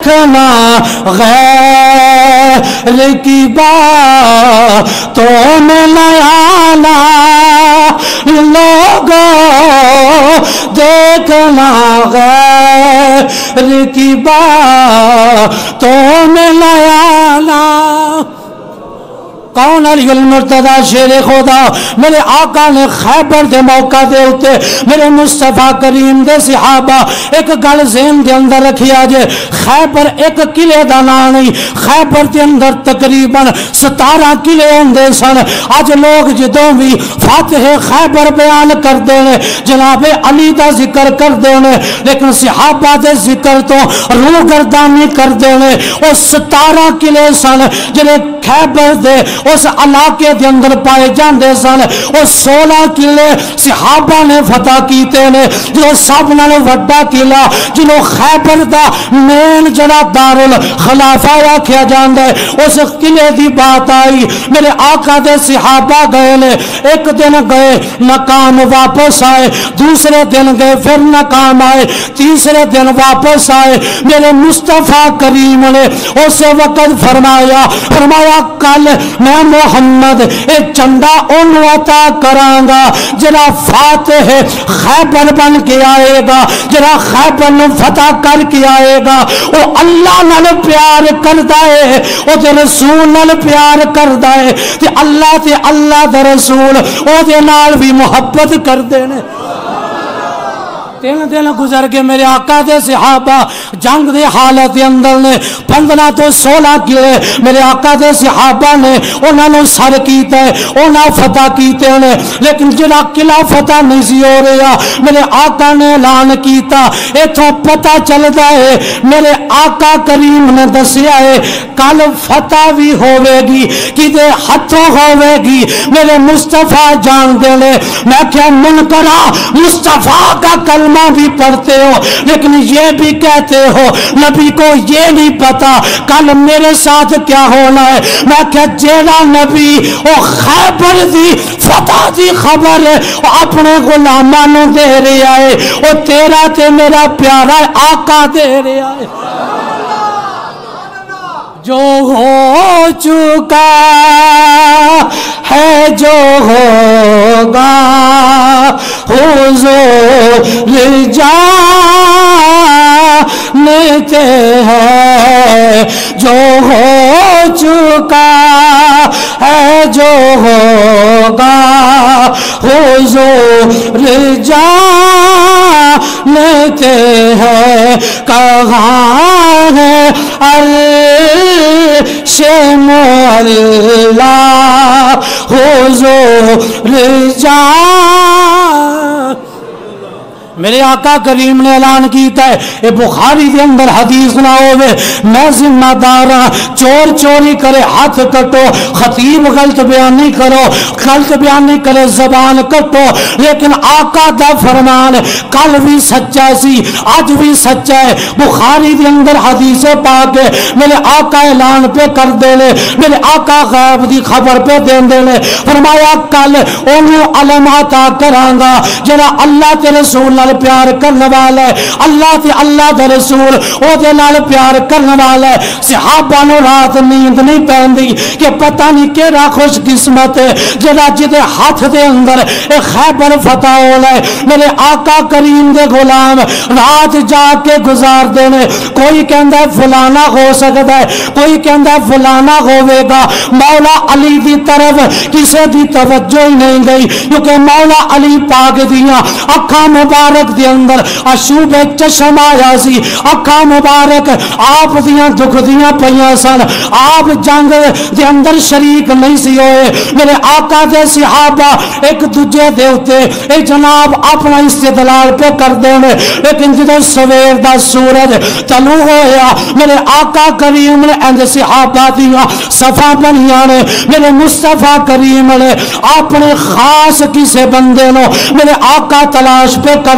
دیکھنا غیر کی باتوں میں نہ آنا لوگوں دیکھنا غیر کی باتوں میں نہ آنا کون علی المرتضی شیر خدا میرے آقا نے خیبر دے موقع دے ہوتے میرے مصطفیٰ کریم دے صحابہ ایک گل ذہن دے اندر رکھیا جے خیبر ایک قلعے دا نام نہیں خیبر دے اندر تقریباً 17 قلعے ہوندے سن اج لوگ جدوں بھی فاتح خیبر بیان کردے نے جناب علی دا ذکر کردے نے لیکن صحابہ دے ذکر تو روح گردانی کردے نے او 17 قلعے سن جڑے خیبر دے اس علاقے دے اندر پائے جاندے سن او 16 قلعے صحابہ نے فتح کیتے نے جو سب نال وڈا قلعہ جنوں خیبر دا مین جڑا دارالخلافہ آکھیا جاندا ہے اس قلعے دی بات آئی میرے آقا دے صحابہ گئے نے ایک دن گئے ناکام واپس آئے دوسرے دن گئے پھر ناکام آئے تیسرے دن واپس آئے میرے مصطفیٰ کریم نے اس وقت فرمایا کل میں محمد ایک چندہ ان عطا کرانگا جرا فاتح خیبر بن کے آئے گا جرا خیبر نو فتح کر کے آئے گا وہ اللہ نال پیار کردا ہے وہ دے رسول نال پیار کردا ہے تے اللہ دا رسول او دے نال بھی محبت کردے نے 3 دن گزر کے میرے آقا دے صحابہ جنگ دے حالت اندر نے 15 تو 16 قلعے میرے آقا دے صحابہ نے انہوں نے سر کیتے انہوں فتح کیتے نے لیکن جنہا قلعہ فتح نہیں سی ہو رہا میرے آقا نے اعلان کیتا ایتھوں پتہ چلتا ہے میرے آقا کریم نے دسیا ہے کل فتح بھی ہوئے گی کدے ہتھوں ہوئے گی میرے مصطفیٰ جان دے لے میں کیا منکرہ مصطفیٰ کا کلمہ بھی پڑھتے ہو لیکن یہ بھی کہتے ہو نبی کو یہ نہیں پتا کل میرے ساتھ کیا ہونا ہے میں کہ جیڑا نبی او خیبر دی فتح دی خبر اپنے غلامانوں دے رہا ہے او تیرا تے میرا پیارا آقا دے رہا ہے جو ہو چکا ہے جو ہوگا حضور جانتے ہیں جو ہو چکا ہے جو ہوگا حضور جانتے ہیں کہاں ہے عرش معلا حضور میرے آقا کریم نے اعلان کیتا ہے اے بخاری دے اندر حدیث نہ ہوئے میں ذمہ دار ہاں چور چوری کرے ہاتھ کٹو خطیب غلط بیان نہیں کرو غلط بیان نہیں کرے زبان کٹو لیکن آقا دا فرمان کل بھی سچا سی آج بھی سچا ہے بخاری دے اندر حدیث پاک ہے میرے آقا اعلان پہ کر دے لے میرے آقا غیب دی خبر پہ دے دے لے فرمایا کل انہوں علم عطا کرانگا جنہا اللہ تے رسول پیار کرنے والا ہے اللہ دے رسول او دے نال پیار کرنے والا ہے صحابہ نو رات نیند نہیں پہندی کہ پتہ نہیں کیڑا خوش قسمت ہے جڑا جدے ہاتھ دے اندر اے خیبر فتح ہونا ہے میرے آقا کریم دے غلام رات جا کے گزار دینے کوئی کہندا ہے فلانا ہو سکتا ہے کوئی کہندا ہے فلانا ہوے گا مولا علی دی طرف کسے دی توجہ ہی نہیں گئی کیونکہ مولا علی پاک دیاں اکھاں مبارک دے اندر اشوب چشم آیا سی اکھاں مبارک آپ دیاں دکھ دیاں پیاں سن آپ جنگ دے اندر شریک نہیں سی ہوئے میرے آقا دے صحابہ ایک دوجے دے ہوتے اے جناب اپنا استدلال پہ کر دینے لیکن جدو سویر دا سورج طلوع ہویا میرے آقا کریم نے اند صحابہ دیاں صفا بنیاں نے میرے مصطفیٰ کریم نے اپنے خاص کسے بندے نو میرے آقا تلاش پہ کر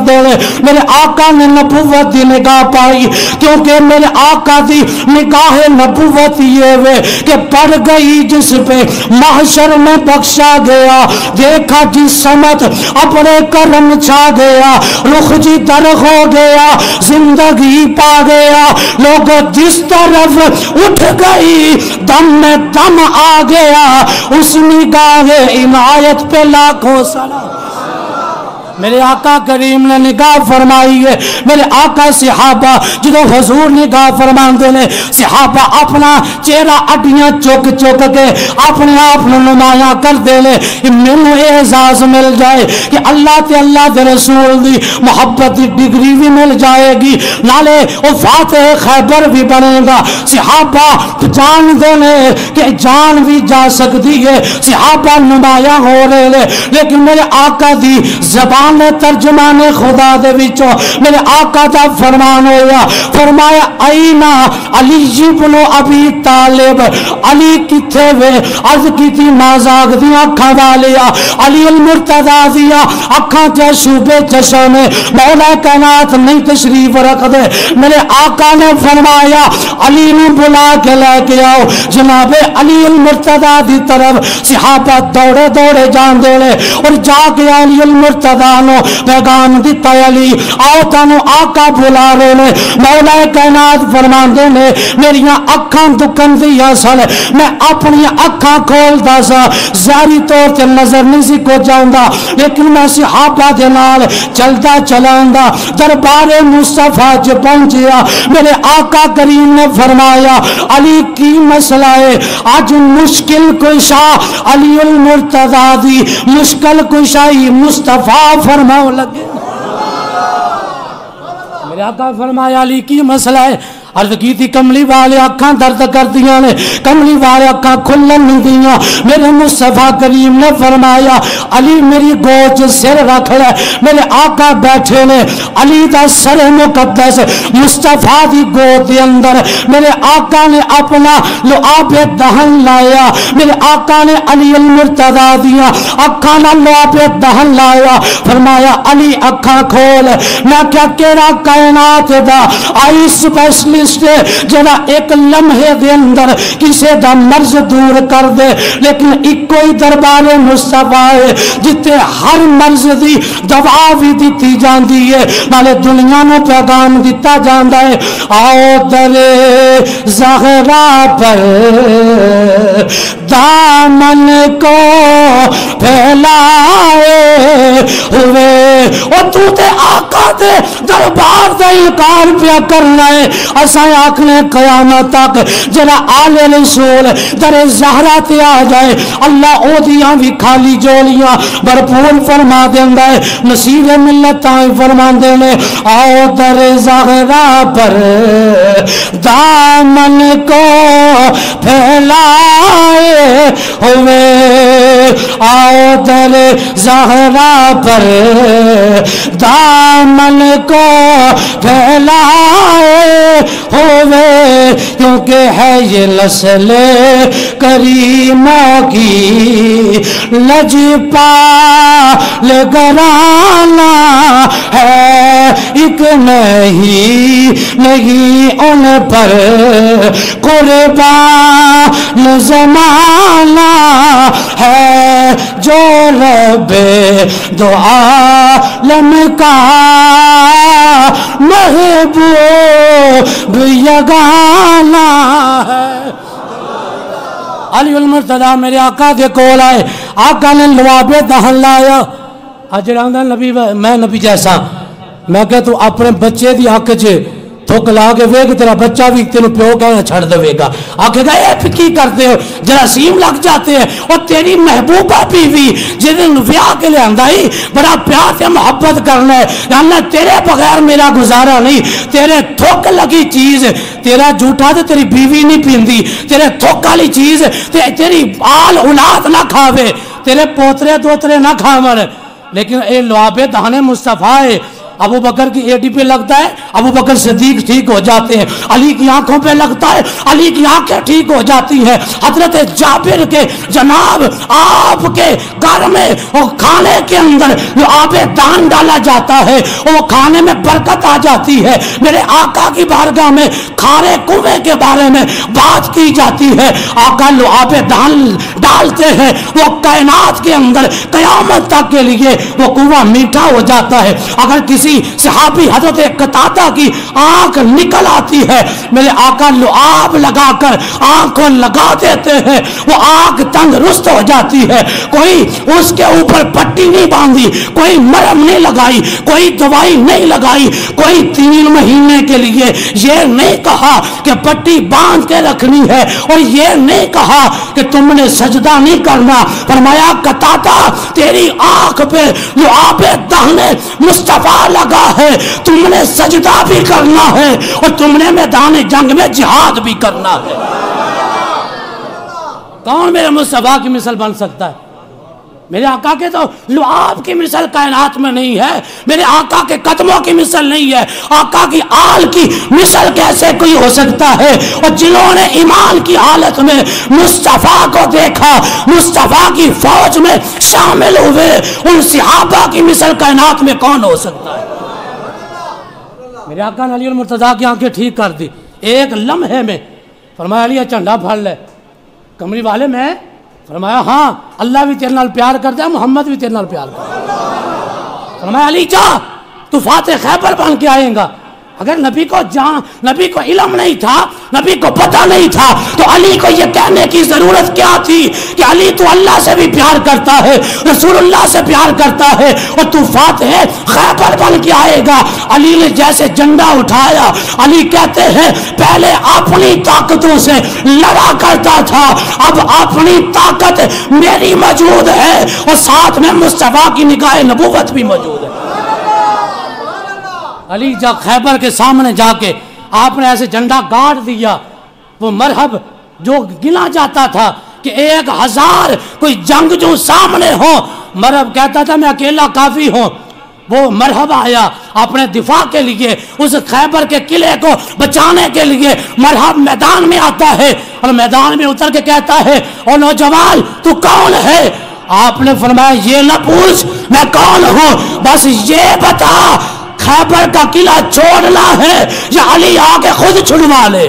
دے میرے آقا نے نبوت دی نگاہ پائی، کیونکہ میرے آقا دی نگاہ نبوت یہ وے کہ پڑ گئی جس پہ محشر میں بخشا گیا، دیکھا جی سمت اپنے کرم چھا گیا، رخ جی در ہو گیا، زندگی پا گیا، لوگ جس طرف اٹھ گئی دم میں دم آ گیا، اس نگاہ عنایت پہ لاکھوں سلام۔ میرے آقا کریم نے نگاہ فرمائی ہے، میرے آقا صحابہ جدو حضور نگاہ فرماندے نے، صحابہ اپنا چہرہ اڈیاں چک چک کے اپنے آپ نمایاں کر دے لے، مینوں اعزاز مل جائے کہ اللہ تے اللہ دے رسول دی محبت دی ڈگری بھی مل جائے گی، نالے وہ فاتح خیبر بھی بنے گا۔ صحابہ جان دے لے کہ جان بھی جا سکتی ہے، صحابہ نمایاں ہو رہے لے، لیکن میرے آقا دی زبان ترجمان خدا دے وچوں میرے آقا دا فرمان ہویا، فرمایا اینا علی ابن ابی طالب، علی کتھے وے؟ عرض کی تھی مازاگ دیا اکھاں والیا، علی المرتضی دیا اکھاں تے شوبے چشم مولا کائنات نہیں تشریف رکھ دے۔ میرے آقا نے فرمایا علی نے بلا کے لے کے آؤ، جناب علی المرتضی دی طرف صحابہ دوڑے دوڑے جان دے لے اور جا کے علی المرتضی پیغام دیتا علی آؤ تانو آقا بلا رہے نے، مولا کائنات فرماندے نے میریاں اکھاں دکن دیا سن، میں اپنی اکھاں کھولدا سا، ظاہری طور تے نظر نہیں سی کو جاؤندا، لیکن میں صحابہ دے نال چلدا چلاندا دربار مصطفیٰ چ پہنچیا، میرے آقا کریم نے فرمایا علی کی مسئلہ ہے آج مشکل کشا علی المرتضی دی مشکل کشائی مصطفیٰ فرماؤ لگے۔ میرے آقا فرمایا علی کی مسئلہ ہے، عرض کی تھی کملی والے اکھاں درد کر دیا نے، کملی والے اکھاں کھلن نہیں دیا، میرے مصطفیٰ کریم نے فرمایا علی میری گوچ سر رکھ لے، میرے آقا بیٹھے نے، علی دا سر مقدس مصطفیٰ دی گود دے اندر میرے آقا نے اپنا لعاب دہن لایا، میرے آقا نے علی المرتضی دیا اکھاں نہ لعاب دہن لایا، فرمایا علی اکھاں کھول، میں کیا کہہ کائنات دا آئی سپیشلی جنا ایک لمحے دے اندر کسے دا مرض دور کر دے، لیکن ایک کوئی دربار مصطفیٰ ہے جتے ہر مرض دی دوا بھی دیتی جان دی ہے، نالے دنیا میں پیغام دیتا جان ہے آؤ در زہرا پر دامن کو پھیلائے ہوئے، اور تو تے آقا دے دربار دے انکار پیا کرنا ہے، اسائیں آکھنے قیامت تک جنا آل رسول در زہرہ تے آ جائے اللہ او دیاں بھی خالی جولیاں بھرپور فرما دیندہ ہے، نصیب ملت آئیں فرما دینے آؤ در زہرہ پر دامن کو پھیلائے ہوئے، آؤ در زہرہ پر دامن کو پھیلائے ہوئے، کیونکہ ہے یہ نسل کریموں کی لجپال گرانا ہے، ایک نہیں ان پر قربان زمانہ ہے، جو رب دو عالم کا محبوب یگانہ ہے۔ علی المرتضی میرے آقا دے کول آئے، آقا نے لعاب دہن لایا، اجراندہ نبی میں نبی جیسا، میں کہ تو اپنے بچے دی آنکھ چھے تھوک لا کے وے کہ تیرا بچہ بھی تینوں پیو کہنا چھڑ دے گا، آکھے گا اے پھر کی کرتے ہو، جراثیم لگ جاتے ہیں، اور تیری محبوبہ بیوی جنہیں ویاہ کے لئے اندائی بڑا پیار سے محبت کرنا ہے، اللہ تیرے بغیر میرا گزارا نہیں، تیرے تھوک لگی چیز تیرا جھوٹا تو تیری بیوی نہیں پیندی، تیرے تھوک والی چیز تیری آل اولاد نہ کھاوے، تیرے پوترے دوترے نہ کھاور، لیکن اے لعاب دہن مصطفیٰ ہے ابو بکر کی ایڈی پہ لگتا ہے ابو بکر صدیق ٹھیک ہو جاتے ہیں، علی کی آنکھوں پہ لگتا ہے علی کی آنکھیں ٹھیک ہو جاتی ہیں۔ حضرت جابر کے جناب آپ کے گھر میں وہ کھانے کے اندر جو آب دان ڈالا جاتا ہے وہ کھانے میں برکت آ جاتی ہے۔ میرے آقا کی بارگاہ میں کھارے کنویں کے بارے میں بات کی جاتی ہے، آقا لعاب دان ڈالتے ہیں، وہ کائنات کے اندر قیامت تک کے لیے وہ کنواں میٹھا ہو جاتا ہے۔ اگر کسی صحابی حضرت قتادہ کی آنکھ نکل آتی ہے، میرے آقا لعاب لگا کر آنکھ کو لگا دیتے ہیں، وہ آنکھ تندرست ہو جاتی ہے۔ کوئی اس کے اوپر پٹی نہیں باندھی، کوئی مرہم نہیں لگائی، کوئی دوائی نہیں لگائی، کوئی 3 مہینے کے لیے یہ نہیں کہا کہ پٹی باندھ کے رکھنی ہے، اور یہ نہیں کہا کہ تم نے سجدہ نہیں کرنا۔ فرمایا قتادہ تیری آنکھ پہ لعاب دہن مصطفیٰ لگا ہے، تم نے سجدہ بھی کرنا ہے اور تم نے میدان جنگ میں جہاد بھی کرنا ہے۔ کون میرے مصطفیٰ کی مثال بن سکتا ہے؟ میرے آقا کے تو لعاب کی مثال کائنات میں نہیں ہے، میرے آقا کے قدموں کی مثال نہیں ہے، آقا کی آل کی مثال کیسے کوئی ہو سکتا ہے؟ اور جنہوں نے ایمان کی حالت میں مصطفیٰ کو دیکھا، مصطفیٰ کی فوج میں شامل ہوئے، ان صحابہ کی مثال کائنات میں کون ہو سکتا ہے؟ میرے آقا نے علی المرتضیٰ کی آنکھیں ٹھیک کر دی ایک لمحے میں۔ فرمایا علی جھنڈا پھاڑ لے۔ کمری والے میں فرمایا ہاں اللہ بھی تیرے نال پیار کرتا ہے، محمد بھی تیرے نال پیار کرتا ہے۔ فرمایا علی جا تو فاتح خیبر بن کے آئیں گا۔ اگر نبی کو علم نہیں تھا، نبی کو پتہ نہیں تھا، تو علی کو یہ کہنے کی ضرورت کیا تھی کہ علی تو اللہ سے بھی پیار کرتا ہے، رسول اللہ سے پیار کرتا ہے، اور تو فاتح خیبر بن کے آئے گا۔ علی نے جیسے جھنڈا اٹھایا، علی کہتے ہیں پہلے اپنی طاقتوں سے لڑا کرتا تھا، اب اپنی طاقت میری موجود ہے اور ساتھ میں مصطفیٰ کی نگاہ نبوت بھی موجود ہے۔ علی جا خیبر کے سامنے جا کے آپ نے ایسے جھنڈا گاڑ دیا۔ وہ مرحب جو گنا جاتا تھا کہ 1000 کوئی جنگ جو سامنے ہو، مرحب کہتا تھا میں اکیلا کافی ہوں۔ وہ مرحب آیا اپنے دفاع کے لیے، اس خیبر کے قلعے کو بچانے کے لیے مرحب میدان میں آتا ہے، اور میدان میں اتر کے کہتا ہے او نوجوان تو کون ہے؟ آپ نے فرمایا یہ نہ پوچھ میں کون ہوں، بس یہ بتا خیبر کا قلعہ چھوڑنا ہے یا علی آ کے خود چھڑوا لے؟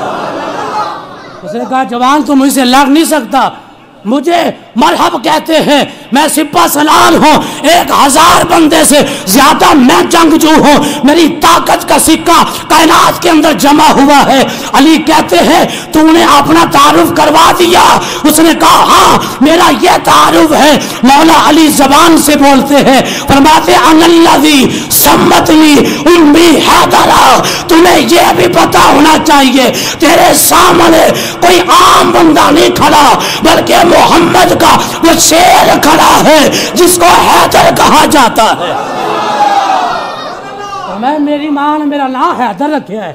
اس نے کہا جوان تو مجھ سے لڑ نہیں سکتا، مجھے مرحب کہتے ہیں، میں سپہ سالار ہوں، 1000 بندے سے زیادہ میں جنگجو ہوں، میری طاقت کا سکہ کائنات کے اندر جمع ہوا ہے۔ علی کہتے ہیں تو نے اپنا تعارف کروا دیا؟ اس نے کہا ہاں میرا یہ تعارف ہے۔ مولا علی زبان سے بولتے ہیں، فرماتے ان الذی سمتنی امی حیدرہ، تمہیں یہ بھی پتا ہونا چاہیے تیرے سامنے کوئی عام بندہ نہیں کھڑا، بلکہ محمد کا وہ شیر کھڑا ہے جس کو حیدر کہا جاتا ہے۔ میں میری ماں نے میرا نام حیدر رکھا ہے۔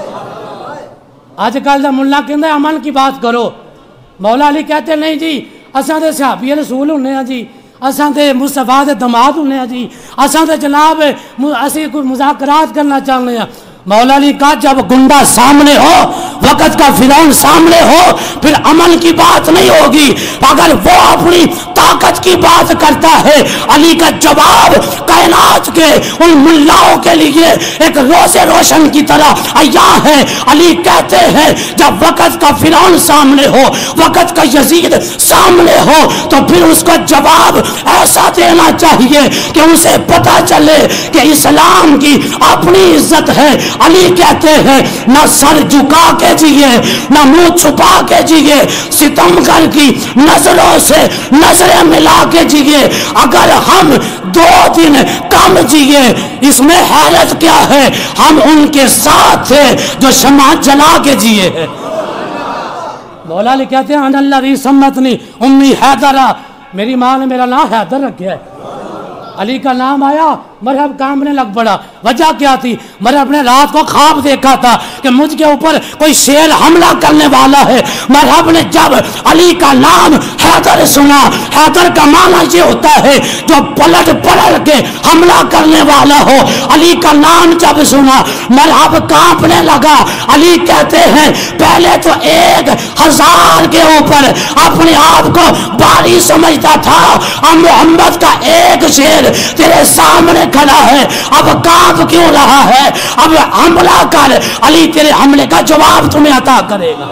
آج کل دا ملا کہندے امن کی بات کرو، مولا علی کہتے نہیں جی اساں تے صحابی رسول ہونے ہیں جی، اساں تے مصطفیٰ دے دماد ہونے ہیں جی، اساں تے جناب اسی کوئی مذاکرات کرنا چاہنے ہیں۔ مولا علی کہا جب گنڈا سامنے ہو، وقت کا فرعون سامنے ہو، پھر امن کی بات نہیں ہوگی۔ اگر وہ اپنی طاقت کی بات کرتا ہے، علی کا جواب کائنات کے ان ملاؤں کے لیے ایک روز روشن کی طرح عیاں ہے۔ علی کہتے ہیں جب وقت کا فرعون سامنے ہو، وقت کا یزید سامنے ہو، تو پھر اس کو جواب ایسا دینا چاہیے کہ اسے پتا چلے کہ اسلام کی اپنی عزت ہے۔ علی کہتے ہیں نہ سر جھکا کے جیے، نہ منہ چھپا کے جیے، ستمگر کی نظروں سے نظریں ملا کے جیے۔ اگر ہم 2 دن کم جیے اس میں حیرت کیا ہے، ہم ان کے ساتھ تھے جو شمع جلا کے جیے ہیں۔ مولا علی کہتے ہیں ان الذی سمتنی امی حیدرہ، میری ماں نے میرا نام حیدر رکھا ہے۔ علی کا نام آیا مرحب کانپنے لگ پڑا. وجہ کیا تھی؟ مرحب نے رات کو خواب دیکھا تھا کہ مجھ کے اوپر کوئی شیر حملہ کرنے والا ہے. مرحب نے جب علی کا نام حیدر سنا، حیدر کا معنی یہ ہوتا ہے جو پلٹ کے حملہ کرنے والا ہو. علی کا نام جب سنا مرحب کانپنے لگا. علی کہتے ہیں پہلے تو 1000 کے اوپر اپنے آپ کو باری سمجھتا تھا، اب محمد کا ایک شیر تیرے سامنے کھڑا ہے، اب کانپ کیوں رہا ہے؟ اب حملہ کر، علی تیرے حملے کا جواب تمہیں عطا کرے گا.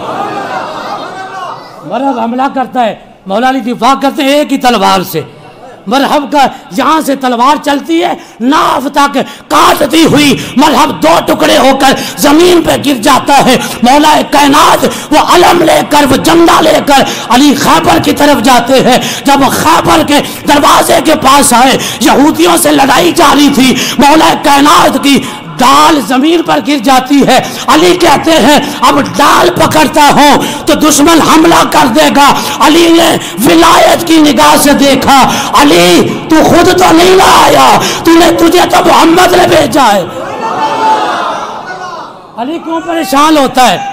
مرحب حملہ کرتا ہے، مولا علی دفاع کرتے ہیں ایک ہی تلوار سے. مرحب کا یہاں سے تلوار چلتی ہے ناف تک کاٹتی ہوئی، مرحب 2 ٹکڑے ہو کر زمین پہ گر جاتا ہے. مولا کائنات وہ علم لے کر، وہ جھنڈا لے کر علی خیبر کی طرف جاتے ہیں. جب خیبر کے دروازے کے پاس آئے، یہودیوں سے لڑائی جاری تھی، مولا کائنات کی ڈال زمین پر گر جاتی ہے. علی کہتے ہیں اب ڈال پکڑتا ہوں تو دشمن حملہ کر دے گا. علی نے ولایت کی نگاہ سے دیکھا، علی تو خود تو نہیں آیا، تجھے تو محمد نے بھیجا ہے. علی کیوں پریشان ہوتا ہے؟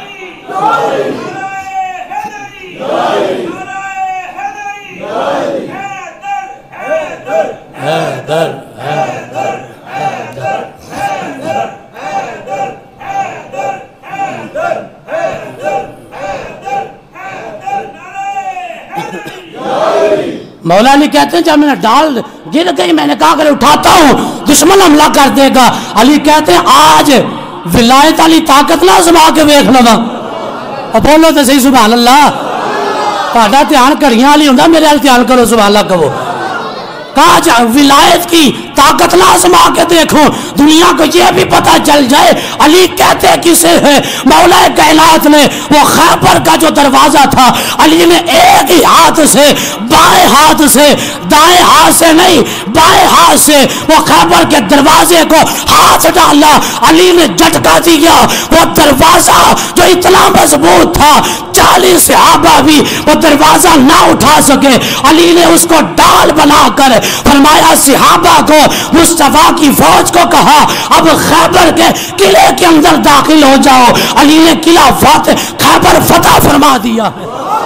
مولا علی کہتے ہیں جب میں نے ڈال گر گئی میں نے کہا اگر اٹھاتا ہوں دشمن حملہ کر دے گا. علی کہتے ہیں آج ولایت علی طاقت نہ آزما کے دیکھ لوا. بولو تو صحیح سبحان اللہ. تہاڈا دھیان کڑیاں والی ہوندا، میرے ال دھیان کرو سبحان اللہ کہو. کہا ولایت کی طاقت نہ آزما کے دیکھو، دنیا کو یہ بھی پتا چل جائے علی کہتے کسے ہے. مولا کائنات نے وہ خیبر کا جو دروازہ تھا، علی نے ایک ہی ہاتھ سے، بائیں ہاتھ سے، دائیں ہاتھ سے نہیں، بائیں ہاتھ سے وہ خیبر کے دروازے کو ہاتھ ڈالا. علی نے جھٹکا دیا، وہ دروازہ جو اتنا مضبوط تھا 40 صحابہ بھی وہ دروازہ نہ اٹھا سکے. علی نے اس کو ڈال بنا کر فرمایا صحابہ کو، مصطفیٰ کی فوج کو کہا اب خیبر کے قلعے کے اندر داخل ہو جاؤ. علی نے قلعہ خیبر فتح فرما دیا ہے.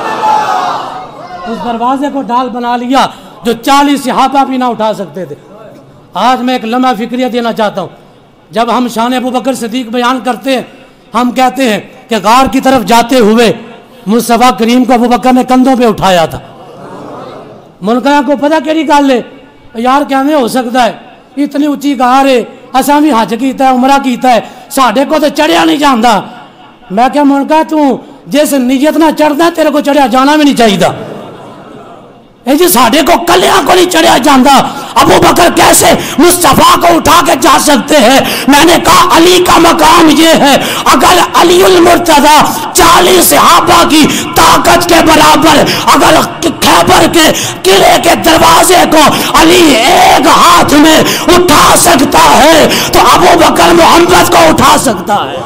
اس دروازے کو ڈال بنا لیا جو 40 صحابہ بھی نہ اٹھا سکتے تھے. آج میں ایک لمحہ فکریہ دینا چاہتا ہوں. جب ہم شان ابو بکر صدیق بیان کرتے ہیں، ہم کہتے ہیں کہ غار کی طرف جاتے ہوئے مصطفیٰ کریم کو ابو بکر نے کندھوں پہ اٹھایا تھا. منکروں کو پتہ کیڑی گل ہے یار کیویں ہو سکتا ہے، اتنی اچھی غار ہے، اساں بھی حج کیتا ہے، عمرہ کیتا ہے، ساڈے کو تو چڑھیا نہیں جاندا. میں کہ منکر تو جس نیت نہ چڑھدا تیرے کو چڑھیا جانا بھی نہیں چاہیے. جی ساڈے کو کلیاں کو نہیں چڑھیا جاندہ، ابو بکر کیسے مصطفیٰ کو اٹھا کے جا سکتے ہیں؟ میں نے کہا علی کا مقام یہ ہے، اگر علی المرتضیٰ 40 صحابہ کی طاقت کے برابر اگر خیبر کے قلعے کے دروازے کو علی ایک ہاتھ میں اٹھا سکتا ہے تو ابو بکر محمد کو اٹھا سکتا ہے.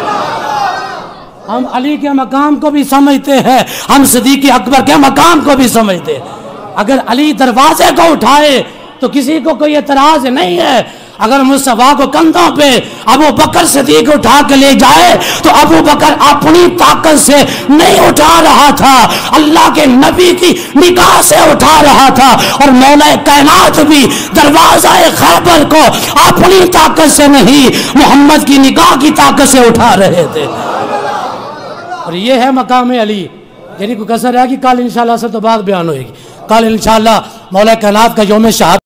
ہم علی کے مقام کو بھی سمجھتے ہیں، ہم صدیق اکبر کے مقام کو بھی سمجھتے ہیں. اگر علی دروازے کو اٹھائے تو کسی کو کوئی اعتراض نہیں ہے. اگر مصطفیٰ کو کندھوں پہ ابو بکر صدیق اٹھا کے لے جائے تو ابو بکر اپنی طاقت سے نہیں اٹھا رہا تھا، اللہ کے نبی کی نگاہ سے اٹھا رہا تھا. اور مولا کائنات بھی دروازہ خیبر کو اپنی طاقت سے نہیں، محمد کی نگاہ کی طاقت سے اٹھا رہے تھے. اور یہ ہے مقام علی. یعنی کوئی کسر ہے کہ کل انشاءاللہ سے تو بعد بیان ہوئے گی. کل انشاءاللہ مولا کائنات کا یوم شہادت